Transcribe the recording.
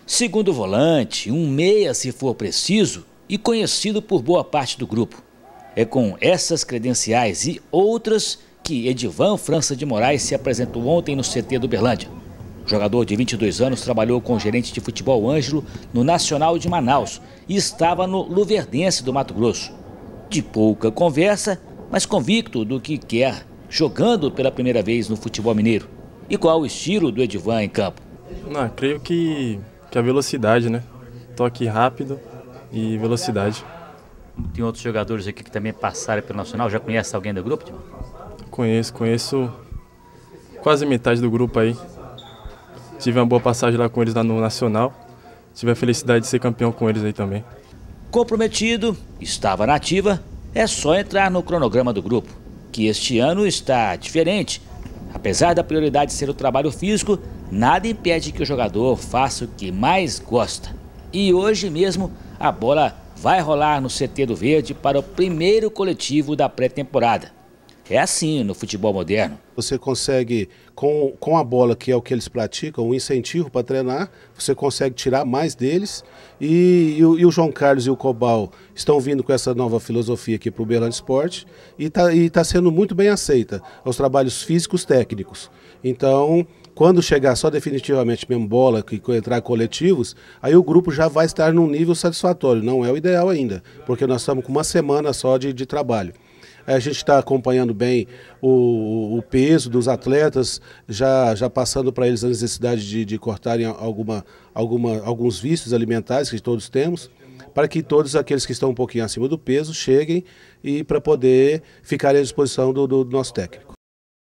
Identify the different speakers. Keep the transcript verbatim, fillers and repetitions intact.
Speaker 1: Segundo volante, um meia se for preciso e conhecido por boa parte do grupo. É com essas credenciais e outras que Edivan França de Moraes se apresentou ontem no C T do Uberlândia. O jogador de vinte e dois anos trabalhou com o gerente de futebol Ângelo no Nacional de Manaus e estava no Luverdense do Mato Grosso. De pouca conversa, mas convicto do que quer, jogando pela primeira vez no futebol mineiro. E qual o estilo do Edivan em campo?
Speaker 2: Não, creio que, que a velocidade, né? Toque rápido e velocidade.
Speaker 1: Tem outros jogadores aqui que também passaram pelo Nacional. Já conhece alguém do grupo, Edivan?
Speaker 2: Conheço, conheço quase metade do grupo aí. Tive uma boa passagem lá com eles lá no Nacional. Tive a felicidade de ser campeão com eles aí também.
Speaker 1: Comprometido, estava na ativa, é só entrar no cronograma do grupo, que este ano está diferente. Apesar da prioridade ser o trabalho físico, nada impede que o jogador faça o que mais gosta. E hoje mesmo a bola vai rolar no C T do Verde para o primeiro coletivo da pré-temporada. É assim no futebol moderno.
Speaker 3: Você consegue, com, com a bola, que é o que eles praticam, um incentivo para treinar, você consegue tirar mais deles. E, e, o, e o João Carlos e o Cobal estão vindo com essa nova filosofia aqui para o Uberlândia Esporte e está e tá sendo muito bem aceita aos trabalhos físicos técnicos. Então, quando chegar só definitivamente mesmo bola, que entrar coletivos, aí o grupo já vai estar num nível satisfatório. Não é o ideal ainda, porque nós estamos com uma semana só de, de trabalho. A gente está acompanhando bem o, o peso dos atletas, já, já passando para eles a necessidade de, de cortarem alguma, alguma, alguns vícios alimentares que todos temos, para que todos aqueles que estão um pouquinho acima do peso cheguem e para poder ficarem à disposição do, do nosso técnico.